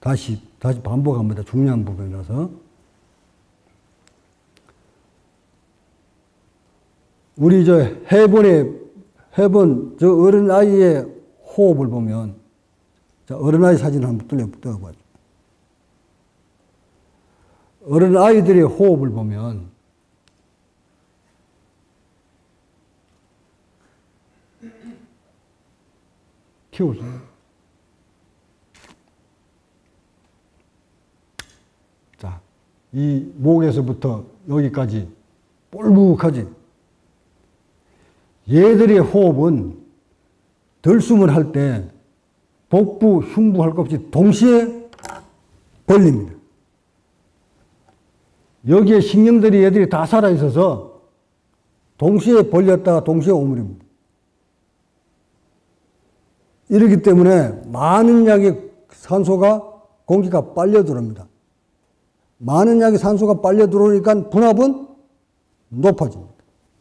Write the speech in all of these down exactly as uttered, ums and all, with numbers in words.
다시, 다시 반복합니다. 중요한 부분이라서. 우리 저 해본의, 해본, 저 어린아이의 호흡을 보면, 자, 어린아이 사진 한번 띄워봐요. 어린아이들의 호흡을 보면, 키우세요. 자, 이 목에서부터 여기까지 볼록하지. 얘들의 호흡은 들숨을 할 때 복부, 흉부 할 것 없이 동시에 벌립니다. 여기에 신경들이 얘들이 다 살아있어서 동시에 벌렸다가 동시에 오므립니다. 이렇기 때문에 많은 양의 산소가, 공기가 빨려 들어옵니다. 많은 양의 산소가 빨려 들어오니까 분압은 높아집니다.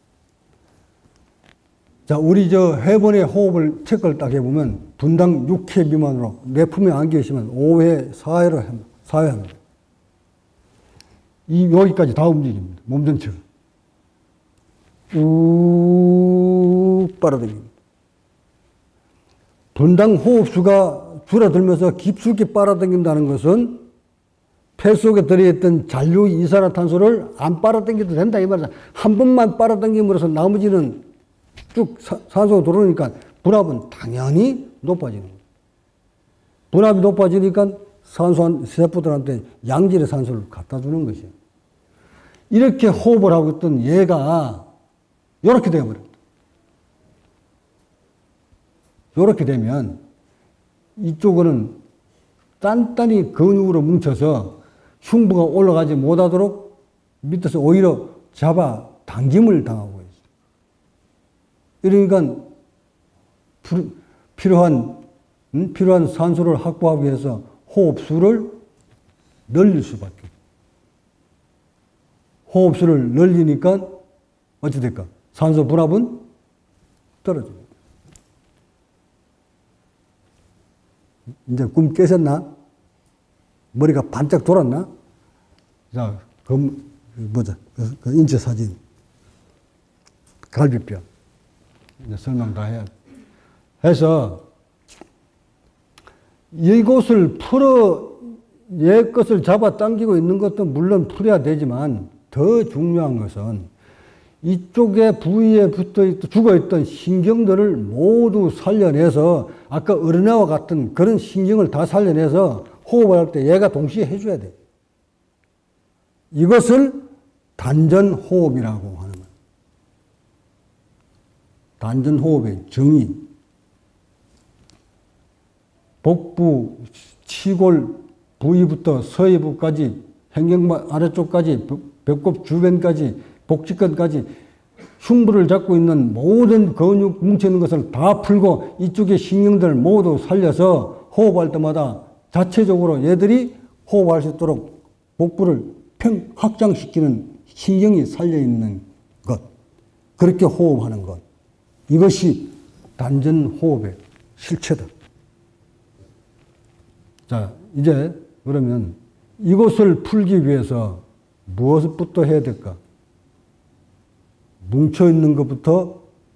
자, 우리 저 해본의 호흡을 체크를 딱 해보면 분당 육 회 미만으로 내 품에 안겨 있으면 오 회, 사 회로 합니다. 사 회 합니다. 이, 여기까지 다 움직입니다. 몸 전체가. 쭉 빨아들입니다. 분당 호흡수가 줄어들면서 깊숙이 빨아당긴다는 것은 폐 속에 들어있던 잔류 이산화탄소를 안 빨아당겨도 된다 이 말이야. 한 번만 빨아당김으로써 나머지는 쭉 사, 산소가 들어오니까 분압은 당연히 높아지는 거예요. 분압이 높아지니까 산소 세포들한테 양질의 산소를 갖다 주는 것이에요. 이렇게 호흡을 하고 있던 얘가 이렇게 되어버립니다. 이렇게 되면 이쪽은 단단히 근육으로 뭉쳐서 흉부가 올라가지 못하도록 밑에서 오히려 잡아 당김을 당하고 있어요. 그러니까 필요한, 음? 필요한 산소를 확보하기 위해서 호흡수를 늘릴 수밖에 없어요. 호흡수를 늘리니까 어찌 될까? 산소 분압은 떨어집니다. 이제 꿈 깨셨나? 머리가 반짝 돌았나? 자, 그, 뭐죠? 그, 그 인체 사진. 갈비뼈. 이제 설명 다 해야 돼. 해서, 이곳을 풀어, 얘 것을 잡아 당기고 있는 것도 물론 풀어야 되지만, 더 중요한 것은 이쪽에 부위에 붙어 있던, 죽어 있던 신경들을 모두 살려내서 아까 어린애와 같은 그런 신경을 다 살려내서 호흡을 할 때 얘가 동시에 해줘야 돼. 이것을 단전호흡이라고 하는 거예요. 단전호흡의 정의. 복부, 치골 부위부터 서해부까지, 행경막 아래쪽까지, 배꼽 주변까지, 복직근까지 흉부를 잡고 있는 모든 근육 뭉쳐있는 것을 다 풀고 이쪽의 신경들 모두 살려서 호흡할 때마다 자체적으로 얘들이 호흡할 수 있도록 복부를 평 확장시키는 신경이 살려있는 것. 그렇게 호흡하는 것. 이것이 단전호흡의 실체다. 자, 이제 그러면 이것을 풀기 위해서 무엇부터 해야 될까? 뭉쳐있는 것부터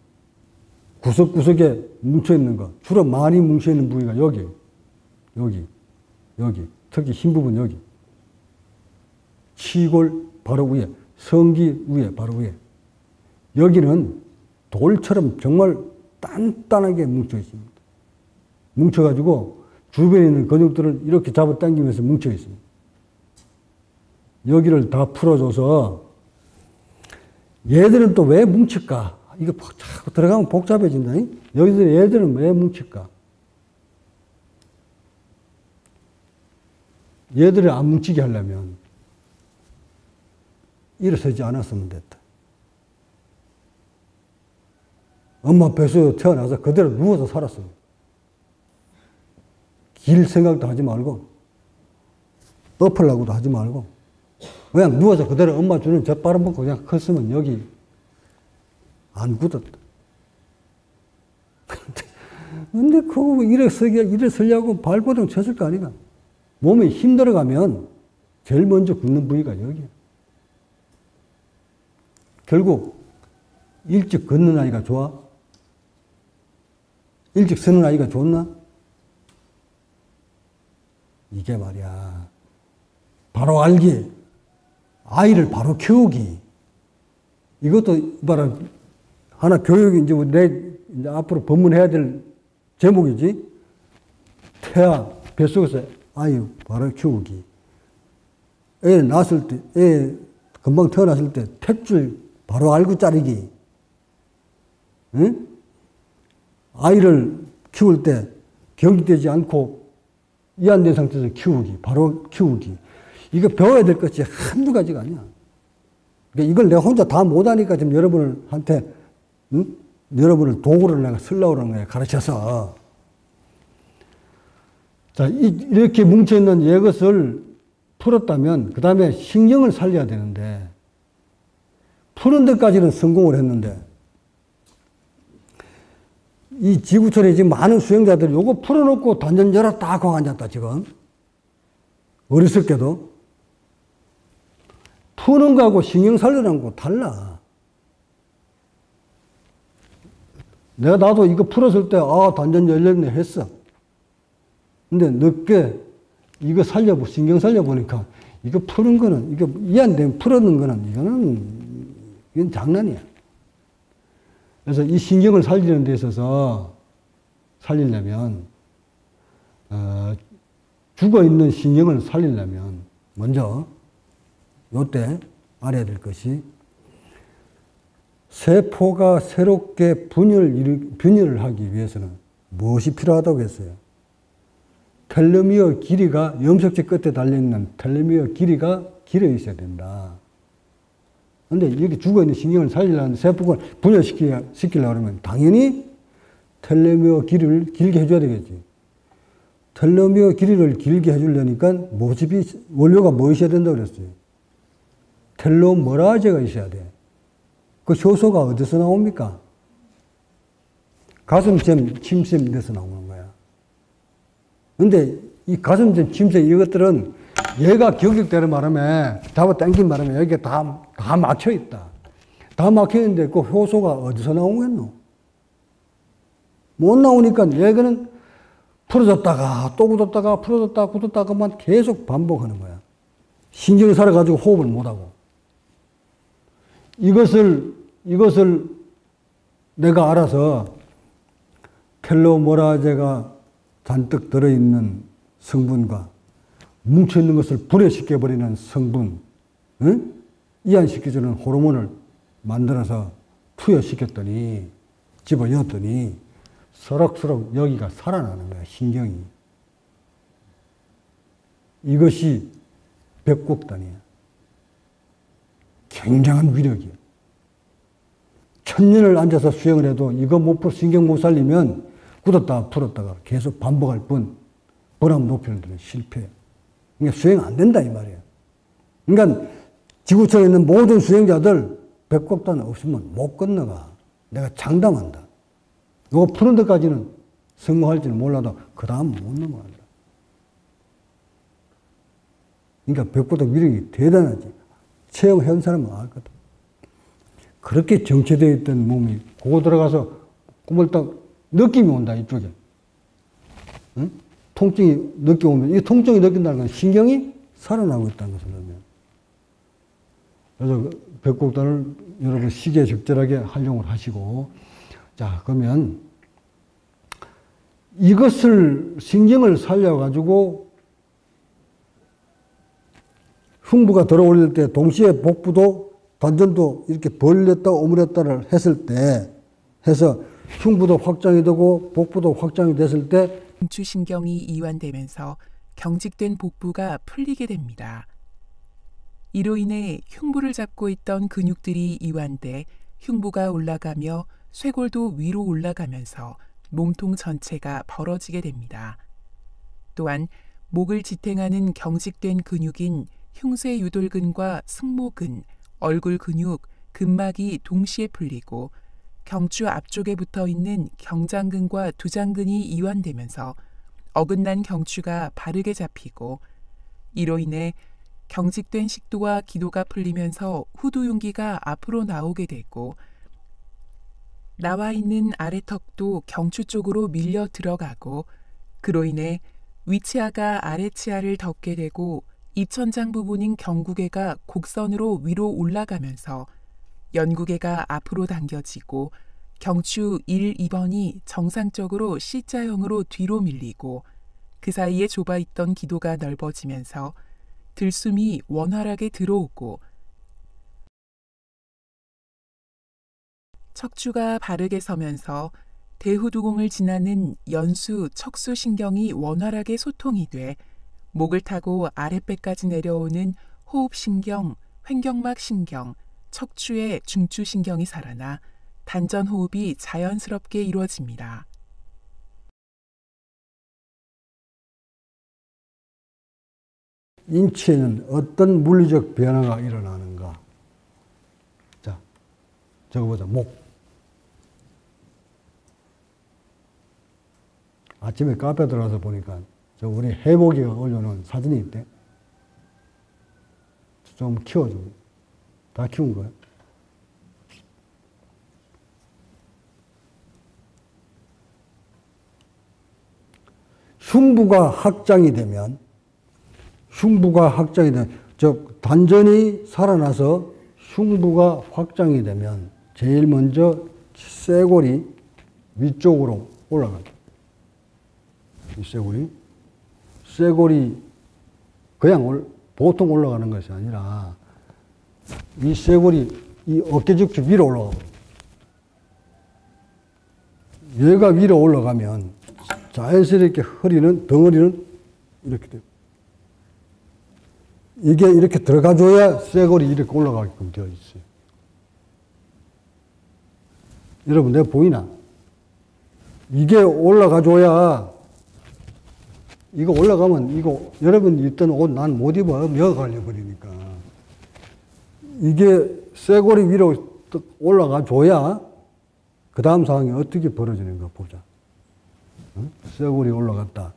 구석구석에 뭉쳐있는 것. 주로 많이 뭉쳐있는 부위가 여기, 여기, 여기. 특히 흰 부분 여기. 치골 바로 위에, 성기 위에, 바로 위에. 여기는 돌처럼 정말 단단하게 뭉쳐 있습니다. 뭉쳐가지고 주변에 있는 근육들을 이렇게 잡아당기면서 뭉쳐 있습니다. 여기를 다 풀어줘서 얘들은 또 왜 뭉칠까? 이거 자꾸 들어가면 복잡해진다. 여기들 얘들은 왜 뭉칠까? 얘들을 안 뭉치게 하려면 일어서지 않았으면 됐다. 엄마 뱃속에 태어나서 그대로 누워서 살았습니다. 길 생각도 하지 말고 엎으려고도 하지 말고 그냥 누워서 그대로 엄마 주는 젖바람 먹고 그냥 컸으면 여기 안 굳었다. 근데 그거 일어서게, 일어서려고 발버둥 쳤을 거 아니가? 몸에 힘 들어가면 제일 먼저 굳는 부위가 여기야. 결국 일찍 걷는 아이가 좋아? 일찍 서는 아이가 좋나? 이게 말이야. 바로 알기, 아이를 바로 키우기. 이것도 봐라. 하나 교육이 이제 내 이제 앞으로 법문해야 될 제목이지. 태아 뱃속에서 아이 바로 키우기. 애 낳았을 때, 애 금방 태어났을 때 택줄 바로 알고 자르기. 응? 아이를 키울 때 경직되지 않고 이완된 상태에서 키우기, 바로 키우기. 이거 배워야 될 것이 한두 가지가 아니야. 그러니까 이걸 내가 혼자 다 못하니까 지금 여러분한테, 응? 여러분을 도구를 내가 쓰려고 그러는 거야, 가르쳐서. 자, 이, 이렇게 뭉쳐있는 이것을 풀었다면, 그 다음에 신경을 살려야 되는데, 푸는 데까지는 성공을 했는데, 이 지구촌에 지금 많은 수행자들이 요거 풀어놓고 단전 열어 딱 하고 앉았다, 지금. 어리석게도. 푸는 거하고 신경 살리는 거 달라. 내가 나도 이거 풀었을 때, 아, 단전 열렸네 했어. 근데 늦게 이거 살려보, 신경 살려보니까, 이거 푸는 거는, 이거 이해안되면 풀었는 거는, 이거는, 이건 장난이야. 그래서 이 신경을 살리는 데 있어서 살리려면, 어, 죽어있는 신경을 살리려면, 먼저, 요때 알아야 될 것이, 세포가 새롭게 분열, 분열을 하기 위해서는 무엇이 필요하다고 했어요? 텔레미어 길이가, 염색체 끝에 달려있는 텔레미어 길이가 길어 있어야 된다. 근데 여기 죽어있는 신경을 살리려면 세포를 분열시키려고 하면 당연히 텔레미어 길이를 길게 해줘야 되겠지. 텔레미어 길이를 길게 해주려니까 모집이, 원료가 뭐 있어야 된다고 그랬어요? 텔로머라제가 있어야 돼. 그 효소가 어디서 나옵니까? 가슴jem 침샘 데서 나오는 거야. 근데 이 가슴jem 침샘 이것들은 얘가 경직되는 바람에, 잡아 당긴 바람에 여기에 다, 다 막혀 있다. 다 막혀 있는데 그 효소가 어디서 나오겠노? 못 나오니까 얘는 풀어졌다가 또 굳었다가 풀어졌다가 굳었다가만 계속 반복하는 거야. 신경이 살아가지고 호흡을 못하고. 이것을, 이것을 내가 알아서 텔로머라제가 잔뜩 들어있는 성분과 뭉쳐있는 것을 분해시켜버리는 성분, 응? 이완시켜주는 호르몬을 만들어서 투여시켰더니, 집어넣었더니, 서럭서럭 여기가 살아나는 거야, 신경이. 이것이 백곡단이야. 굉장한 위력이야. 천년을 앉아서 수행을 해도 이거 못 풀, 신경 못 살리면 굳었다가 풀었다가 계속 반복할 뿐, 번암 높이는 데는 실패해. 그러니까 수행 안 된다, 이 말이야. 그러니까 지구촌에 있는 모든 수행자들 백곡단 없으면 못 건너가. 내가 장담한다. 이거 푸는 데까지는 성공할지는 몰라도 그 다음 못 넘어간다. 그러니까 백곡단 위력이 대단하지. 체험해온 사람은 알 거다. 그렇게 정체되어 있던 몸이 그거 들어가서 꿈을 딱 느낌이 온다, 이쪽에. 응? 통증이 느껴 오면, 이 통증이 느낀다는 건 신경이 살아나고 있다는 것을 의미해요. 그래서 백곡단을 여러분 시기에 적절하게 활용을 하시고, 자, 그러면 이것을, 신경을 살려가지고 흉부가 들어올릴 때 동시에 복부도 단전도 이렇게 벌렸다 오므렸다를 했을 때, 해서 흉부도 확장이 되고 복부도 확장이 됐을 때 중추신경이 이완되면서 경직된 복부가 풀리게 됩니다. 이로 인해 흉부를 잡고 있던 근육들이 이완돼 흉부가 올라가며 쇄골도 위로 올라가면서 몸통 전체가 벌어지게 됩니다. 또한 목을 지탱하는 경직된 근육인 흉쇄유돌근과 승모근, 얼굴 근육, 근막이 동시에 풀리고 경추 앞쪽에 붙어 있는 경장근과 두장근이 이완되면서 어긋난 경추가 바르게 잡히고 이로 인해 경직된 식도와 기도가 풀리면서 후두 용기가 앞으로 나오게 되고 나와 있는 아래턱도 경추 쪽으로 밀려 들어가고 그로 인해 위치하가 아래치아를 덮게 되고 입천장 부분인 경구개가 곡선으로 위로 올라가면서 연구개가 앞으로 당겨지고 경추 일, 이 번이 정상적으로 C자형으로 뒤로 밀리고 그 사이에 좁아 있던 기도가 넓어지면서 들숨이 원활하게 들어오고 척추가 바르게 서면서 대후두공을 지나는 연수, 척수신경이 원활하게 소통이 돼 목을 타고 아랫배까지 내려오는 호흡신경, 횡격막신경, 척추의 중추신경이 살아나 단전호흡이 자연스럽게 이루어집니다. 인체에는 어떤 물리적 변화가 일어나는가? 자, 저거 보자. 목. 아침에 카페 들어가서 보니까 저 우리 해복이가 올려놓은 사진이 있대. 좀 키워주고. 다 키운 거야. 흉부가 확장이 되면, 흉부가 확장이 되면, 즉, 단전이 살아나서 흉부가 확장이 되면, 제일 먼저 쇄골이 위쪽으로 올라간다. 이 쇄골이. 쇄골이 그냥 올, 보통 올라가는 것이 아니라, 이 쇄골이 이 어깨죽 위로 올라가고, 얘가 위로 올라가면 자연스럽게 허리는, 덩어리는 이렇게 돼요. 이게 이렇게 들어가줘야 쇄골이 이렇게 올라가게끔 되어 있어요. 여러분, 내가 보이나? 이게 올라가줘야, 이거 올라가면, 이거, 여러분 입던 옷 난 못 입어. 몇 갈려버리니까. 이게 쇄골이 위로 올라가줘야, 그 다음 상황이 어떻게 벌어지는가 보자. 응? 쇄골이 올라갔다.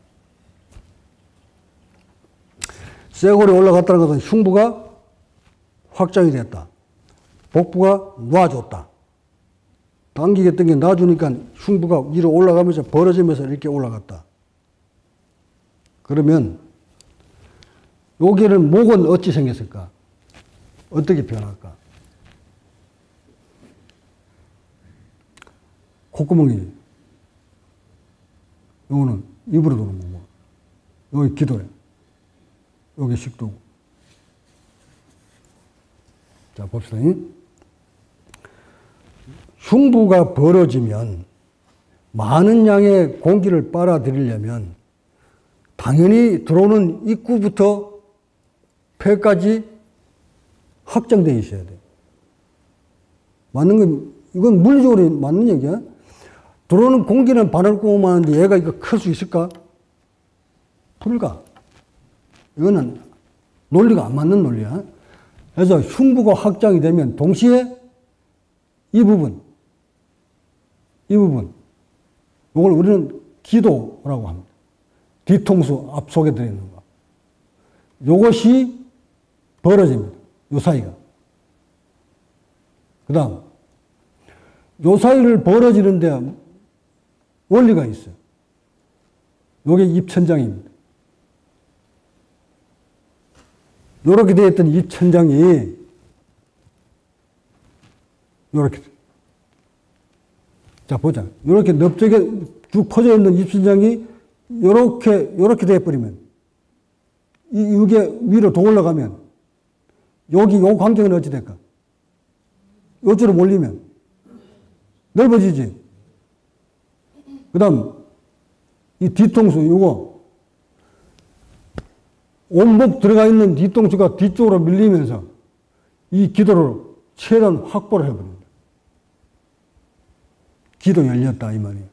쇄골이 올라갔다는 것은 흉부가 확장이 됐다. 복부가 놔줬다. 당기게 당겨 놔주니까 흉부가 위로 올라가면서 벌어지면서 이렇게 올라갔다. 그러면 여기는 목은 어찌 생겼을까? 어떻게 변할까? 콧구멍이, 요거는 입으로 도는 거고, 여기 기도야. 여기 식도고. 자, 봅시다. 흉부가 벌어지면 많은 양의 공기를 빨아들이려면 당연히 들어오는 입구부터 폐까지 확장되어 있어야 돼. 맞는 건, 이건 물리적으로 맞는 얘기야. 들어오는 공기는 바늘구멍만 하는데 얘가 이거 클 수 있을까? 불가. 이거는 논리가 안 맞는 논리야. 그래서 흉부가 확장이 되면 동시에 이 부분, 이 부분, 이걸 우리는 기도라고 합니다. 뒤통수 앞속에 들어있는 거. 이것이 벌어집니다. 요 사이가. 그 다음, 요 사이를 벌어지는데 원리가 있어요. 요게 입천장입니다. 요렇게 되어 있던 입천장이 요렇게. 자, 보자. 요렇게 넓적에 쭉 퍼져 있는 입천장이 요렇게, 요렇게 되어버리면, 이, 이게 위로 더 올라가면, 여기 요 광경은 어찌 될까? 요쪽으로 몰리면, 넓어지지. 그 다음, 이 뒤통수, 요거, 온목 들어가 있는 뒤통수가 뒤쪽으로 밀리면서, 이 기도를 최대한 확보를 해버립니다. 기도 열렸다, 이 말이에요.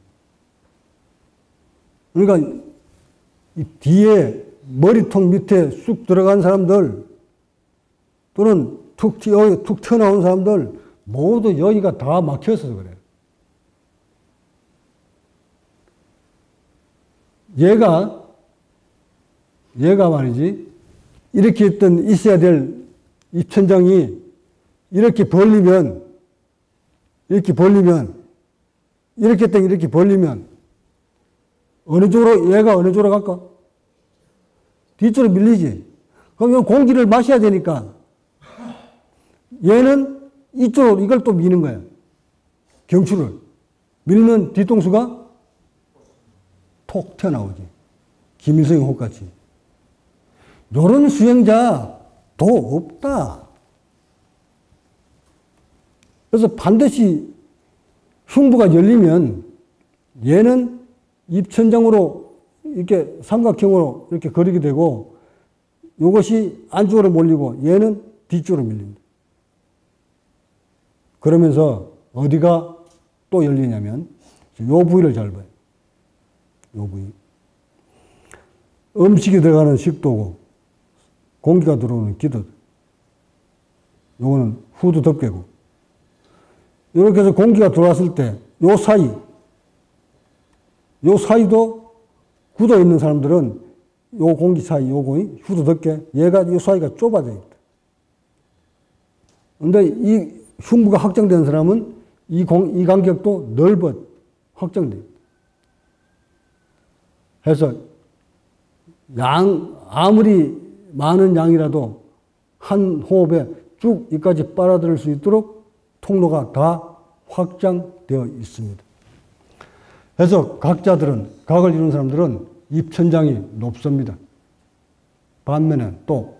그러니까, 이 뒤에 머리통 밑에 쑥 들어간 사람들, 또는 툭, 튀어, 툭 튀어나온 사람들, 모두 여기가 다 막혀서 그래요. 얘가, 얘가 말이지, 이렇게 있던 있어야 될 입천장이 이렇게 벌리면, 이렇게 벌리면, 이렇게 했더니 이렇게 벌리면, 어느 쪽으로, 얘가 어느 쪽으로 갈까? 뒤쪽으로 밀리지. 그럼 이 공기를 마셔야 되니까, 얘는 이쪽으로 이걸 또 미는 거야. 경추를. 밀면 뒤통수가 톡 튀어나오지. 김일성의 혹같이. 요런 수행자 도 없다. 그래서 반드시 흉부가 열리면 얘는 입천장으로 이렇게 삼각형으로 이렇게 거리게 되고 이것이 안쪽으로 몰리고 얘는 뒤쪽으로 밀립니다. 그러면서 어디가 또 열리냐면 요 부위를 잘 봐요. 요 부위. 음식이 들어가는 식도고 공기가 들어오는 기도. 요거는 후두 덮개고. 이렇게 해서 공기가 들어왔을 때 요 사이, 요 사이도 굳어 있는 사람들은 요 공기 사이, 요 공기, 후두 덮개, 얘가 요 사이가 좁아져 있다. 근데 이 흉부가 확장된 사람은 이 공, 이 간격도 넓어 확장돼 있다. 해서 양, 아무리 많은 양이라도 한 호흡에 쭉 이까지 빨아들일 수 있도록 통로가 다 확장되어 있습니다. 그래서 각자들은, 각을 이루는 사람들은 입천장이 높습니다. 반면에 또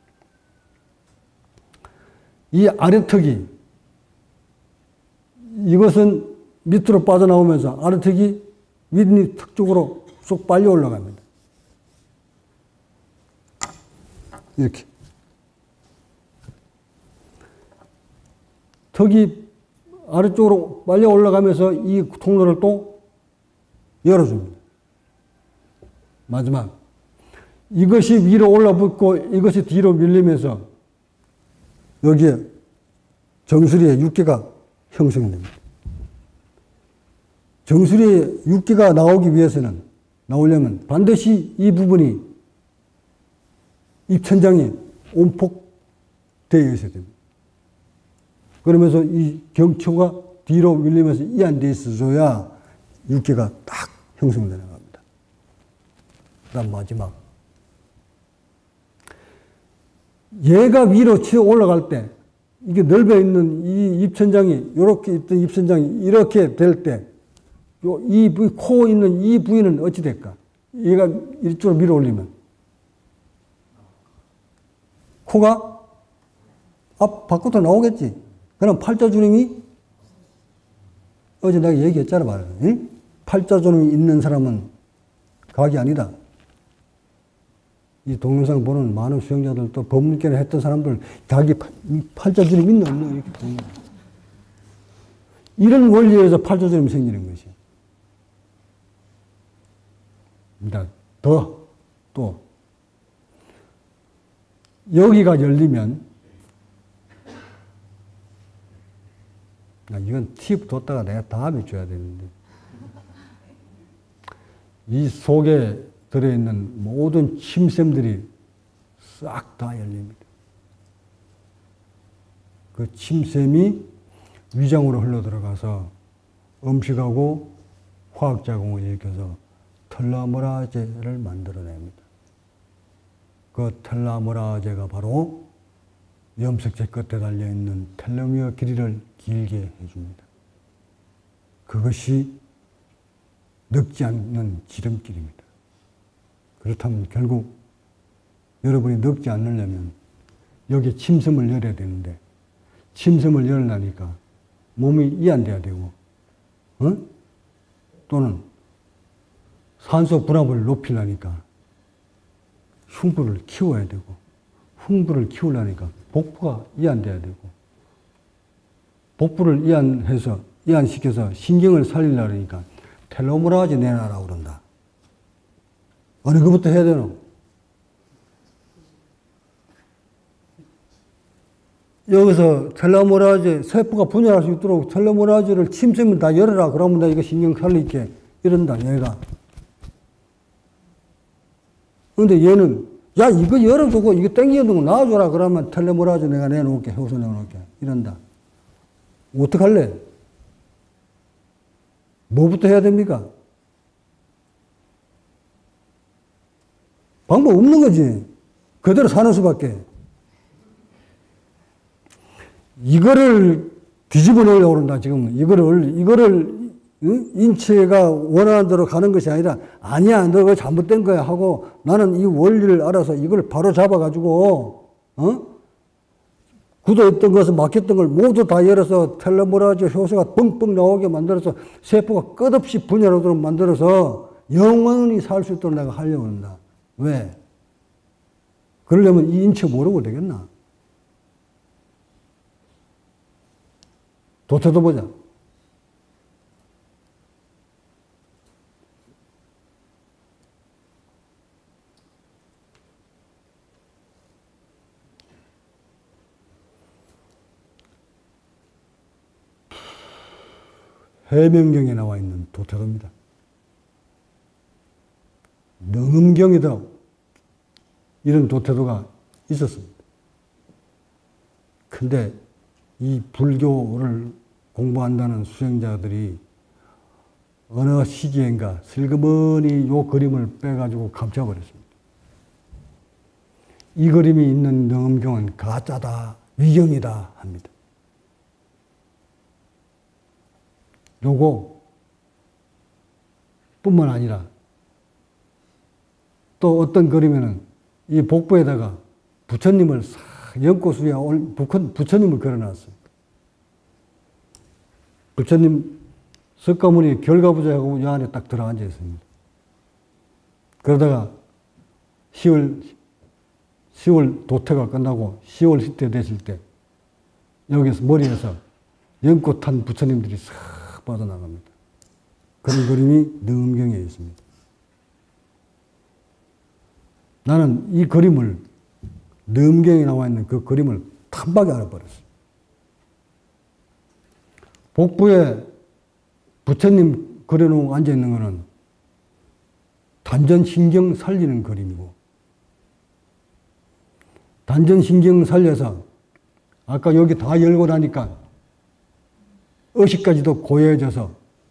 이 아래턱이 이것은 밑으로 빠져나오면서 아래턱이 윗니 턱 쪽으로 쏙 빨려 올라갑니다. 이렇게. 턱이 아래쪽으로 빨려 올라가면서 이 통로를 또 열어줍니다. 마지막. 이것이 위로 올라붙고 이것이 뒤로 밀리면서 여기에 정수리에 육개가 형성됩니다. 정수리에 육개가 나오기 위해서는, 나오려면 반드시 이 부분이 입천장이 온폭되어 있어야 됩니다. 그러면서 이 경초가 뒤로 밀리면서 이완되어 있어줘야 육개가 딱 형성되는 겁니다. 그 다음 마지막. 얘가 위로 치어 올라갈 때, 이게 넓어 있는 이 입천장이, 이렇게 있던 입천장이 이렇게 될 때, 요, 이 부위, 코 있는 이 부위는 어찌 될까? 얘가 이쪽으로 밀어 올리면. 코가 앞, 밖으로 나오겠지? 그럼 팔자주름이, 어제 내가 얘기했잖아, 말이야. 응? 팔자주름이 있는 사람은 각이 아니다. 이 동영상 보는 많은 수행자들, 또 법문계를 했던 사람들, 자기 팔자주름 있나 없나 이렇게 보는 거야. 이런 원리에서 팔자주름이 생기는 것이. 그러니까 더, 또, 여기가 열리면, 이건 팁 뒀다가 내가 다음에 줘야 되는데, 이 속에 들어있는 모든 침샘들이 싹 다 열립니다. 그 침샘이 위장으로 흘러 들어가서 음식하고 화학작용을 일으켜서 텔라모라제를 만들어냅니다. 그 텔라모라제가 바로 염색체 끝에 달려있는 텔로미어 길이를 길게 해줍니다. 그것이 늙지 않는 지름길입니다. 그렇다면 결국 여러분이 늙지 않으려면 여기에 침샘을 열어야 되는데 침샘을 열으려니까 몸이 이완돼야 되고 어? 또는 산소 분압을 높이려니까 흉부를 키워야 되고 흉부를 키우려니까 복부가 이완돼야 되고 복부를 이완해서 이완시켜서 신경을 살리려고 하니까 텔로메라제 내놔라고 그런다. 어느 것부터 해야 되노? 여기서 텔로메라제, 세포가 분열할 수 있도록 텔로메라제를 침샘을 다 열어라. 그러면 나 이거 신경 살릴게. 이런다, 얘가. 근데 얘는, 야, 이거 열어주고, 이거 땡기는 거 놔줘라. 그러면 텔레모라주 내가 내놓을게. 효소 내놓을게. 이런다. 어떡할래? 뭐부터 해야 됩니까? 방법 없는 거지. 그대로 사는 수밖에. 이거를 뒤집어 놓으려고 그런다, 지금. 이거를, 이거를, 응? 인체가 원하는 대로 가는 것이 아니라, 아니야, 너 그거 잘못된 거야 하고, 나는 이 원리를 알아서 이걸 바로 잡아가지고, 어? 굳어있던 것을 막혔던 걸 모두 다 열어서 텔레모라즈 효소가 뻥뻥 나오게 만들어서 세포가 끝없이 분열하도록 만들어서 영원히 살 수 있도록 내가 하려고 한다. 왜? 그러려면 이 인체 모르고 되겠나? 도태도 보자. 해명경에 나와 있는 도태도입니다. 능음경에도 이런 도태도가 있었습니다. 근데 이 불교를 공부한다는 수행자들이 어느 시기엔가 슬그머니 요 그림을 빼가지고 감춰버렸습니다. 이 그림이 있는 능음경은 가짜다, 위경이다 합니다. 요거 뿐만 아니라 또 어떤 그림에는 이 복부에다가 부처님을 싹 연꽃수에 부처님을 그려놨어요. 부처님 석가모니 결과부자하고 이 안에 딱 들어앉아 있습니다. 그러다가 시월, 시월 도태가 끝나고 시월 시대 됐을 때 여기서 머리에서 연꽃 탄 부처님들이 싹 빠져나갑니다. 그런 그림이 능음경에 있습니다. 나는 이 그림을, 능음경에 나와 있는 그 그림을 탐박에 알아버렸어요. 복부에 부처님 그려놓고 앉아있는 거는 단전신경 살리는 그림이고, 단전신경 살려서 아까 여기 다 열고 나니까 의식까지도 고요해져서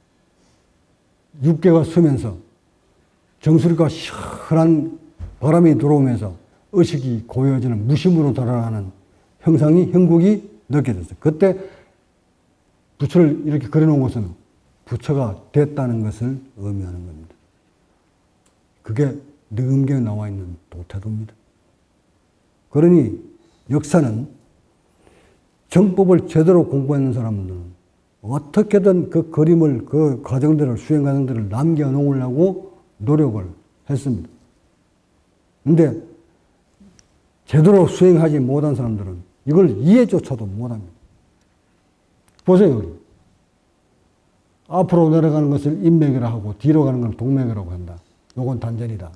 육계가 서면서 정수리가 시원한 바람이 들어오면서 의식이 고요해지는 무심으로 돌아가는 형상이, 형국이 느껴졌어요. 그때 부처를 이렇게 그려놓은 것은 부처가 됐다는 것을 의미하는 겁니다. 그게 능음경에 나와 있는 도태도입니다. 그러니 역사는 정법을 제대로 공부하는 사람들은 어떻게든 그 그림을, 그 과정들을, 수행 과정들을 남겨놓으려고 노력을 했습니다. 근데 제대로 수행하지 못한 사람들은 이걸 이해조차도 못합니다. 보세요, 여기. 앞으로 내려가는 것을 인맥이라 하고 뒤로 가는 건 동맥이라고 한다. 요건 단전이다.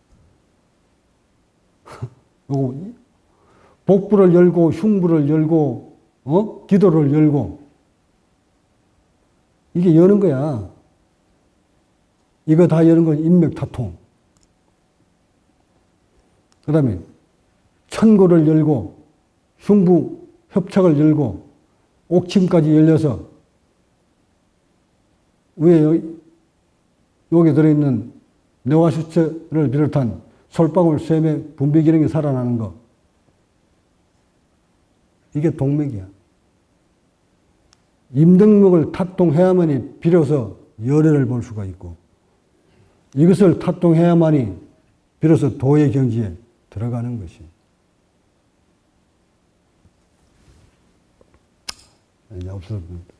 요거 복부를 열고 흉부를 열고 어? 기도를 열고 이게 여는 거야. 이거 다 여는 건 인맥타통. 그 다음에 천고를 열고 흉부 협착을 열고 옥침까지 열려서 위에 여기, 여기 들어있는 뇌화수체를 비롯한 솔방울, 쇠맥, 분비 기능이 살아나는 거. 이게 동맥이야. 임등목을 타통해야만이 비로소 열애를 볼 수가 있고, 이것을 타통해야만이 비로소 도의 경지에 들어가는 것이. 이제 없어집니다.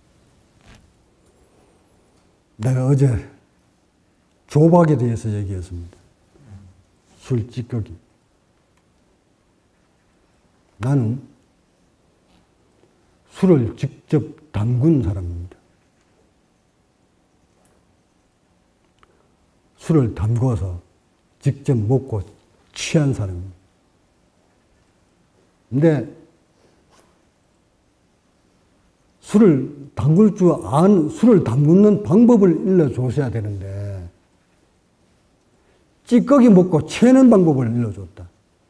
내가 어제 조박에 대해서 얘기했습니다. 술 찌꺼기. 나는 술을 직접 담근 사람입니다. 술을 담궈서 직접 먹고 취한 사람입니다. 근데 술을 담글 줄 아는, 술을 담그는 방법을 일러주셔야 되는데, 찌꺼기 먹고 채는 방법을 일러줬다.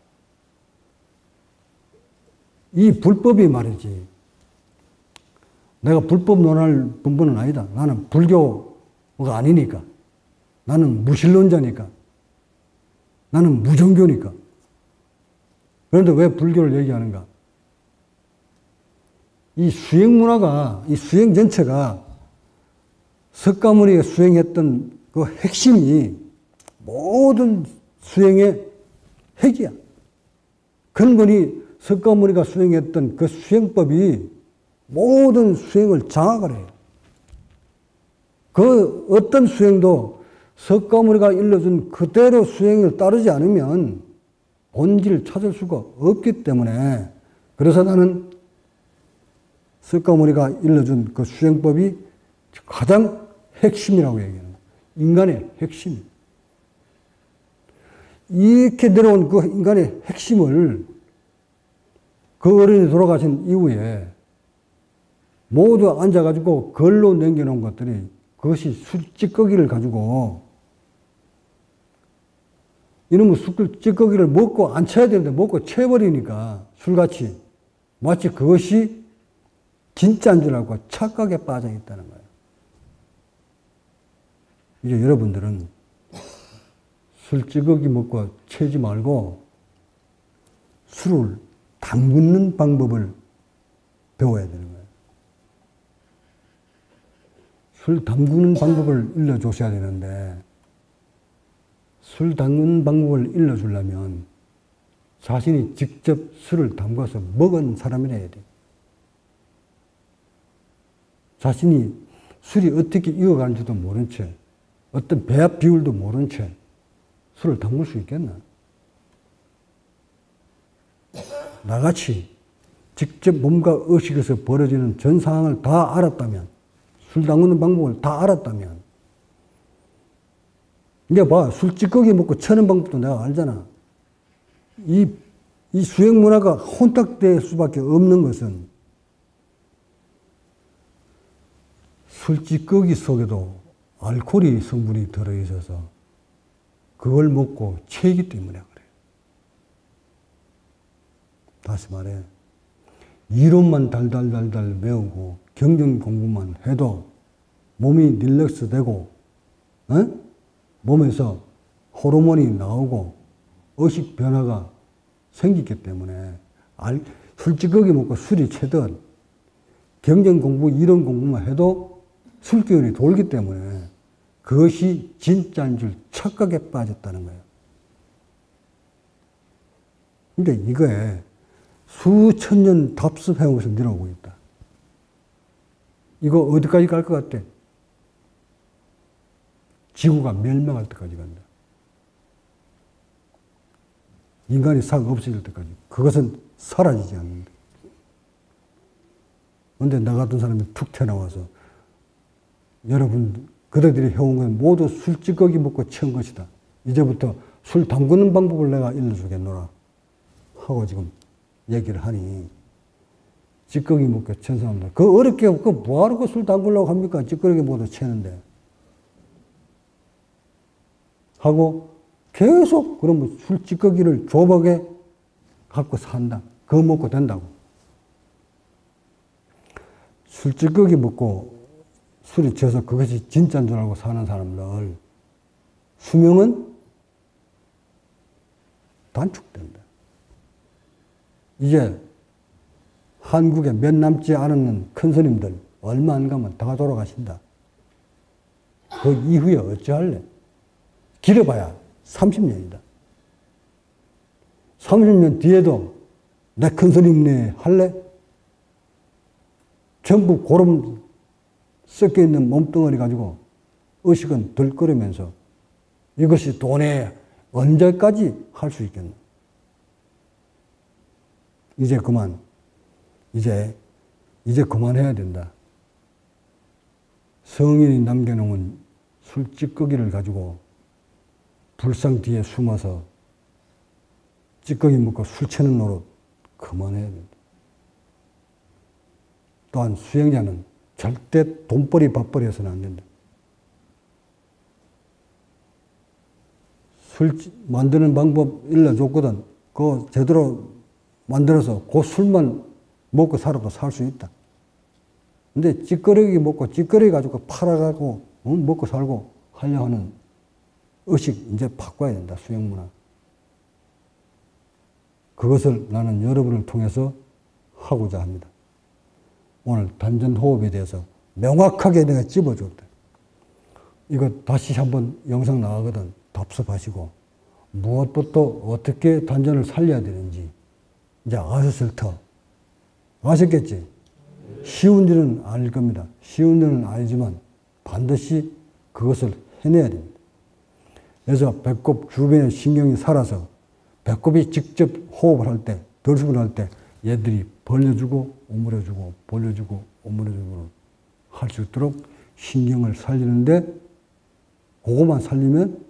이 불법이 말이지. 내가 불법 논할 분분은 아니다. 나는 불교가 아니니까. 나는 무신론자니까. 나는 무종교니까. 그런데 왜 불교를 얘기하는가? 이 수행 문화가, 이 수행 전체가 석가모니가 수행했던 그 핵심이 모든 수행의 핵이야. 근본이 석가모니가 수행했던 그 수행법이 모든 수행을 장악을 해요. 그 어떤 수행도 석가모니가 일러준 그대로 수행을 따르지 않으면 본질을 찾을 수가 없기 때문에, 그래서 나는 석가모니가 일러준 그 수행법이 가장 핵심이라고 얘기하는 거예요. 인간의 핵심. 이렇게 내려온 그 인간의 핵심을 그 어른이 돌아가신 이후에 모두 앉아가지고 걸로 남겨놓은 것들이, 그것이 술 찌꺼기를 가지고, 이놈의 술 찌꺼기를 먹고 안 쳐야 되는데 먹고 채버리니까 술같이 마치 그것이 진짜인 줄 알고 착각에 빠져 있다는 거예요. 이제 여러분들은 술 찌꺼기 먹고 채지 말고 술을 담그는 방법을 배워야 되는 거예요. 술 담그는 방법을 일러주셔야 되는데, 술 담그는 방법을 일러주려면 자신이 직접 술을 담가서 먹은 사람이라 해야 돼요. 자신이 술이 어떻게 익어가는지도 모른 채, 어떤 배합 비율도 모른 채 술을 담글 수 있겠나? 나같이 직접 몸과 의식에서 벌어지는 전 상황을 다 알았다면, 술 담그는 방법을 다 알았다면, 이제 봐, 술 찌꺼기 먹고 쳐는 방법도 내가 알잖아. 이, 이 수행 문화가 혼탁될 수밖에 없는 것은 술 찌꺼기 속에도 알코올이 성분이 들어있어서 그걸 먹고 채이기 때문에 그래요. 다시 말해, 이론만 달달달달 외우고 경전 공부만 해도 몸이 릴렉스 되고, 어? 몸에서 호르몬이 나오고 의식 변화가 생기기 때문에, 알, 술 찌꺼기 먹고 술이 채든 경전 공부, 이론 공부만 해도 술기운이 돌기 때문에 그것이 진짜인 줄 착각에 빠졌다는 거예요. 근데 이거에 수천 년 답습해오면서 내려오고 있다. 이거 어디까지 갈 것 같아? 지구가 멸망할 때까지 간다. 인간이 싹 없어질 때까지. 그것은 사라지지 않는다. 그런데 나 같은 사람이 툭 튀어나와서 여러분, 그대들이 해온 건 모두 술 찌꺼기 먹고 채운 것이다. 이제부터 술 담그는 방법을 내가 일러주겠노라 하고 지금 얘기를 하니, 찌꺼기 먹고 채운 사람들, 그 어렵게, 그 뭐하러 그 술 담그려고 합니까? 찌꺼기 먹어도 채는데. 하고 계속 그러면 술 찌꺼기를 조박에 갖고 산다. 그거 먹고 된다고. 술 찌꺼기 먹고 술이 채서 그것이 진짜인 줄 알고 사는 사람들, 수명은 단축된다. 이제 한국에 몇 남지 않은 큰 스님들 얼마 안 가면 다 돌아가신다. 그 이후에 어찌할래? 길어봐야 삼십 년이다. 삼십 년 뒤에도 내 큰 스님네 할래? 전부 고름 섞여 있는 몸뚱어리 가지고 의식은 들끓으면서 이것이 돈에 언제까지 할 수 있겠나? 이제 그만, 이제, 이제 그만해야 된다. 성인이 남겨놓은 술 찌꺼기를 가지고 불상 뒤에 숨어서 찌꺼기 먹고 술 채는 노릇 그만해야 된다. 또한 수행자는 절대 돈벌이 밥벌이 해서는 안 된다. 술 만드는 방법 일러줬거든. 그거 제대로 만들어서 그 술만 먹고 살아도 살 수 있다. 근데 찌꺼러기 먹고 찌꺼러기 가지고 팔아가고 어? 먹고 살고 하려 하는 의식 이제 바꿔야 된다. 수행문화. 그것을 나는 여러분을 통해서 하고자 합니다. 오늘 단전호흡에 대해서 명확하게 내가 집어줬다. 이거 다시 한번 영상 나가거든. 답습하시고 무엇부터 어떻게 단전을 살려야 되는지 이제 아셨을 터. 아셨겠지? 쉬운 일은 아닐 겁니다. 쉬운 일은 아니지만 반드시 그것을 해내야 됩니다. 그래서 배꼽 주변에 신경이 살아서 배꼽이 직접 호흡을 할 때, 들숨을 할 때 얘들이 벌려주고 오므려주고 벌려주고 오므려주고 할 수 있도록 신경을 살리는데 그것만 살리면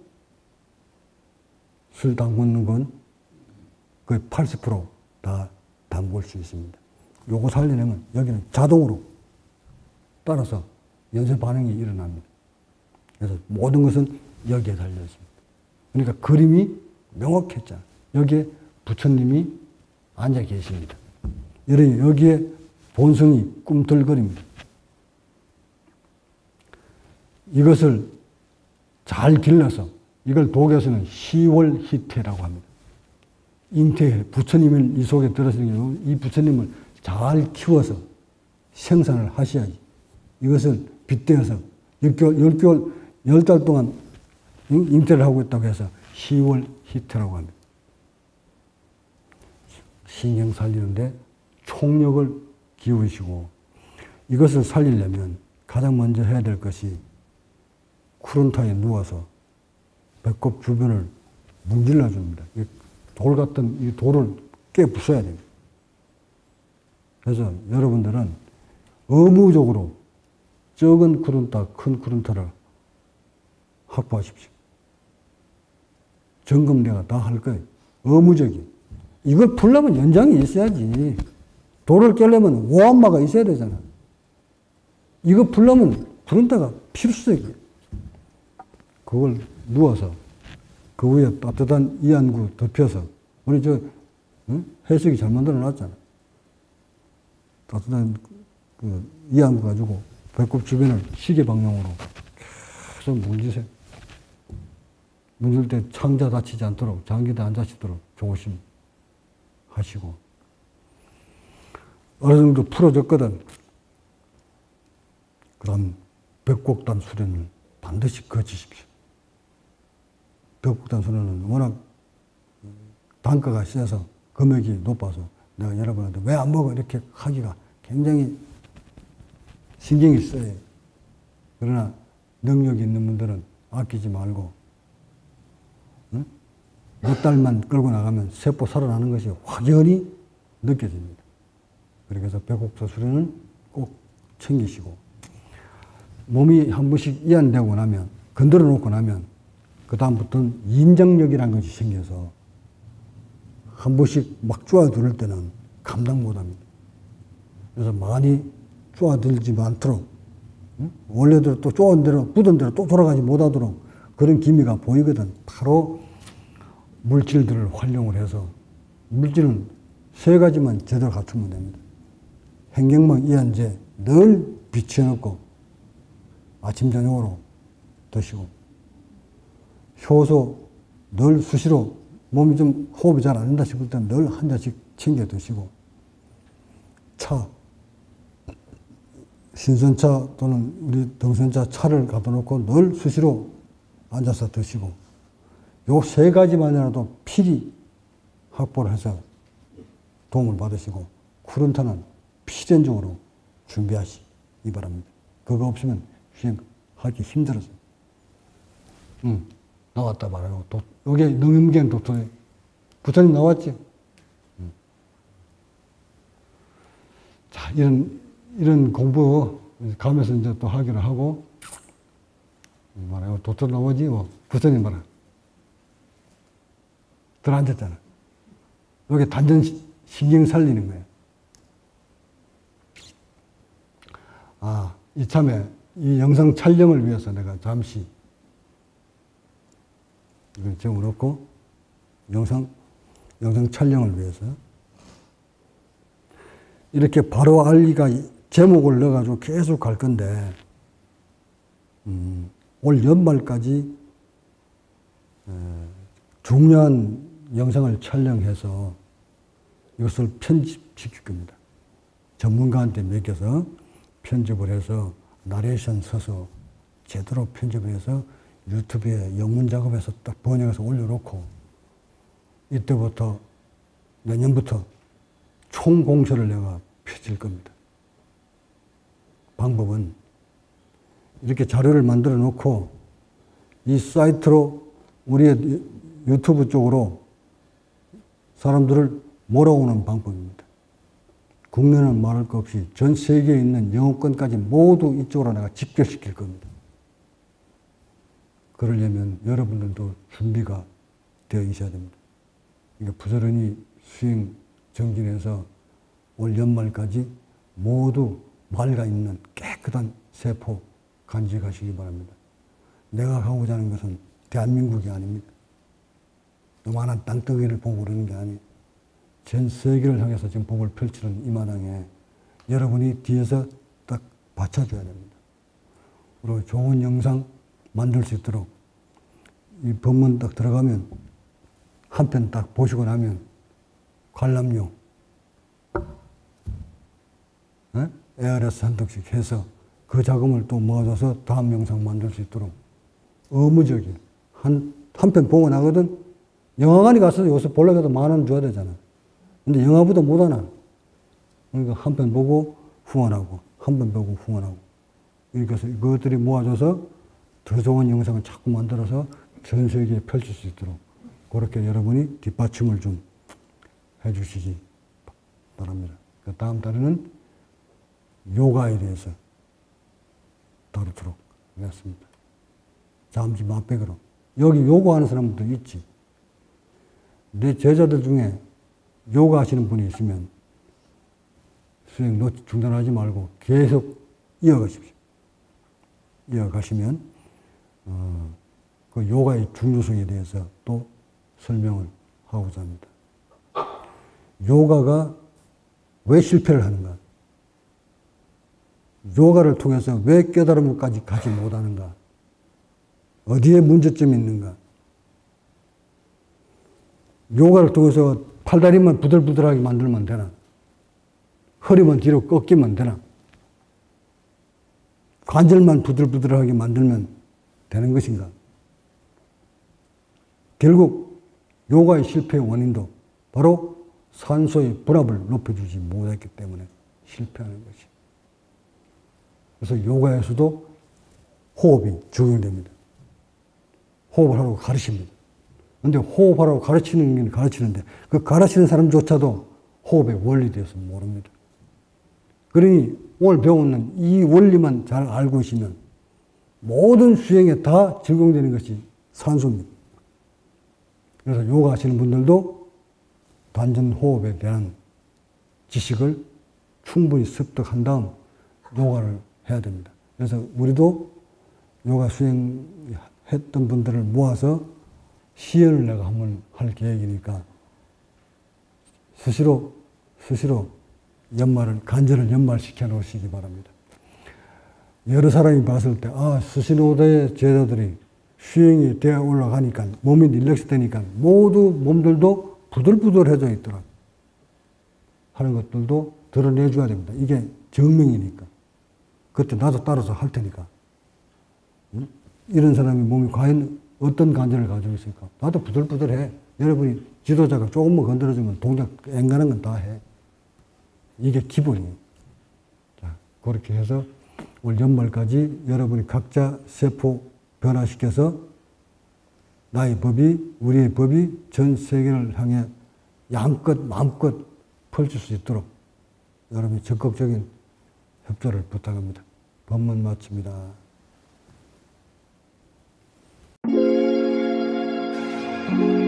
술 담그는 건 거의 팔십 퍼센트 다 담글 수 있습니다. 요거 살리려면 여기는 자동으로 따라서 연쇄 반응이 일어납니다. 그래서 모든 것은 여기에 달려 있습니다. 그러니까 그림이 명확했잖아. 여기에 부처님이 앉아 계십니다. 여기에 본성이 꿈틀거립니다. 이것을 잘 길러서 이걸 독에서는 시월희태라고 합니다. 잉태, 부처님을 이 속에 들어서는 이 부처님을 잘 키워서 생산을 하셔야지. 이것을 빗대어서 육 개월, 열 개월, 열 달 동안 잉태를 하고 있다고 해서 시월희태라고 합니다. 신경 살리는데 총력을 기울이시고 이것을 살리려면 가장 먼저 해야 될 것이 쿠른타에 누워서 배꼽 주변을 문질러 줍니다. 돌 같은 이 돌을 깨 부숴야 됩니다. 그래서 여러분들은 의무적으로 적은 쿠른타, 큰 쿠른타를 확보하십시오. 점검 내가 다 할 거예요. 의무적인. 이걸 풀려면 연장이 있어야지. 돌을 깨려면 오한마가 있어야 되잖아. 이거 풀려면 쿠른타가 필수적이에요. 그걸 누워서 그 위에 따뜻한 이안구 덮여서 우리 저 응? 해석이 잘 만들어 놨잖아. 따뜻한 그 이안구 가지고 배꼽 주변을 시계 방향으로 계속 문지세요. 문질 때 창자 다치지 않도록 장기도 안 다치도록 조심 하시고 어느 정도 풀어졌거든. 그 다음 벽곡단 수련을 반드시 거치십시오. 벽곡단 수련은 워낙 단가가 세서 금액이 높아서 내가 여러분한테 왜 안 먹어 이렇게 하기가 굉장히 신경이 써요. 그러나 능력이 있는 분들은 아끼지 말고 응? 몇 달만 끌고 나가면 세포 살아나는 것이 확연히 느껴집니다. 그래서 벽곡단 수련은 꼭 챙기시고 몸이 한 번씩 이완되고 나면 건드려 놓고 나면 그 다음부터는 인정력이라는 것이 생겨서 한 번씩 막 쪼아들 때는 감당 못합니다. 그래서 많이 쪼아들지 않도록 응? 원래대로 또 쪼은 대로 굳은 대로 또 돌아가지 못하도록 그런 기미가 보이거든. 바로 물질들을 활용을 해서 물질은 세 가지만 제대로 갖추면 됩니다. 행경망 이완제 늘 비춰놓고 아침 저녁으로 드시고 효소 늘 수시로 몸이 좀 호흡이 잘 안 된다 싶을 때는 늘 한 잔씩 챙겨 드시고 차 신선차 또는 우리 등선차 차를 갖다 놓고 늘 수시로 앉아서 드시고 요 세 가지만이라도 필히 확보를 해서 도움을 받으시고 쿠른타는 필연적으로 준비하시기 바랍니다. 그거 없으면 수행하기 힘들어서. 응, 나왔다 말아요. 도, 여기 능임경 도토리. 부처님 나왔지? 응. 자, 이런, 이런 공부 가면서 이제 또 하기로 하고, 말아요. 도토리 나오지? 뭐, 부처님 말아. 들어앉았잖아. 여기 단전 신경 살리는 거예요. 아, 이참에 이 영상 촬영을 위해서 내가 잠시 이걸 적어놓고 영상, 영상 촬영을 위해서 이렇게 바로 알기가 제목을 넣어가지고 계속 갈 건데, 음, 올 연말까지 중요한 영상을 촬영해서 이것을 편집시킬 겁니다. 전문가한테 맡겨서 편집을 해서 나레이션 써서 제대로 편집을 해서 유튜브에 영문 작업해서 딱 번역해서 올려놓고 이때부터 내년부터 총공세를 내가 펼칠 겁니다. 방법은 이렇게 자료를 만들어 놓고 이 사이트로 우리의 유튜브 쪽으로 사람들을 몰아오는 방법입니다. 국내는 말할 것 없이 전 세계에 있는 영어권까지 모두 이쪽으로 내가 집결시킬 겁니다. 그러려면 여러분들도 준비가 되어 있어야 됩니다. 그러니까 부지런히 수행 정진해서 올 연말까지 모두 맑아 있는 깨끗한 세포 간직하시기 바랍니다. 내가 하고자 하는 것은 대한민국이 아닙니다. 요만한 땅덩이를 보고 그러는 게 아니에요. 전 세계를 향해서 지금 복을 펼치는 이 마당에 여러분이 뒤에서 딱 받쳐줘야 됩니다. 그리고 좋은 영상 만들 수 있도록 이 법문 딱 들어가면 한 편 딱 보시고 나면 관람료 에? 에이아르에스 한 통씩 해서 그 자금을 또 모아줘서 다음 영상 만들 수 있도록 의무적인 한, 한 편 보고 나거든 영화관에 가서 요새 보려고 해도 만 원 줘야 되잖아. 근데 영화보다 못하나. 그러니까 한 편 보고 후원하고, 한 편 보고 후원하고. 이렇게 해서 그것들이 모아져서 더 좋은 영상을 자꾸 만들어서 전 세계에 펼칠 수 있도록 그렇게 여러분이 뒷받침을 좀 해주시기 바랍니다. 그 다음 달에는 요가에 대해서 다루도록 하겠습니다. 잠시 맛백으로. 여기 요가하는 사람도 있지. 내 제자들 중에 요가 하시는 분이 있으면 수행 놓 중단하지 말고 계속 이어가십시오. 이어가시면 어, 그 요가의 중요성에 대해서 또 설명을 하고자 합니다. 요가가 왜 실패를 하는가? 요가를 통해서 왜 깨달음까지 가지 못하는가? 어디에 문제점이 있는가? 요가를 통해서 팔다리만 부들부들하게 만들면 되나? 허리만 뒤로 꺾이면 되나? 관절만 부들부들하게 만들면 되는 것인가? 결국 요가의 실패의 원인도 바로 산소의 불압을 높여주지 못했기 때문에 실패하는 것이. 그래서 요가에서도 호흡이 적용됩니다. 호흡을 하라고 가르칩니다. 그런데 호흡하라고 가르치는 게 가르치는데 그 가르치는 사람조차도 호흡의 원리에 대해서 모릅니다. 그러니 오늘 배우는 이 원리만 잘 알고 있으면 모든 수행에 다 적용되는 것이 산소입니다. 그래서 요가 하시는 분들도 단전 호흡에 대한 지식을 충분히 습득한 다음 요가를 해야 됩니다. 그래서 우리도 요가 수행했던 분들을 모아서 시연을 내가 한번 할 계획이니까 수시로 수시로 연말을 간절을 연말시켜 놓으시기 바랍니다. 여러 사람이 봤을 때 아 스시노다의 제자들이 수행이 되어 올라가니까 몸이 릴렉스 되니까 모두 몸들도 부들부들해져 있더라 하는 것들도 드러내줘야 됩니다. 이게 정명이니까. 그때 나도 따라서 할 테니까. 응? 이런 사람이 몸이 과연 어떤 간절을 가지고 있을까? 나도 부들부들해. 여러분이 지도자가 조금만 건드려주면 동작 앵간한 건 다 해. 이게 기본이에요. 자, 그렇게 해서 올 연말까지 여러분이 각자 세포 변화시켜서 나의 법이, 우리의 법이 전 세계를 향해 양껏, 마음껏 펼칠 수 있도록 여러분이 적극적인 협조를 부탁합니다. 법문 마칩니다.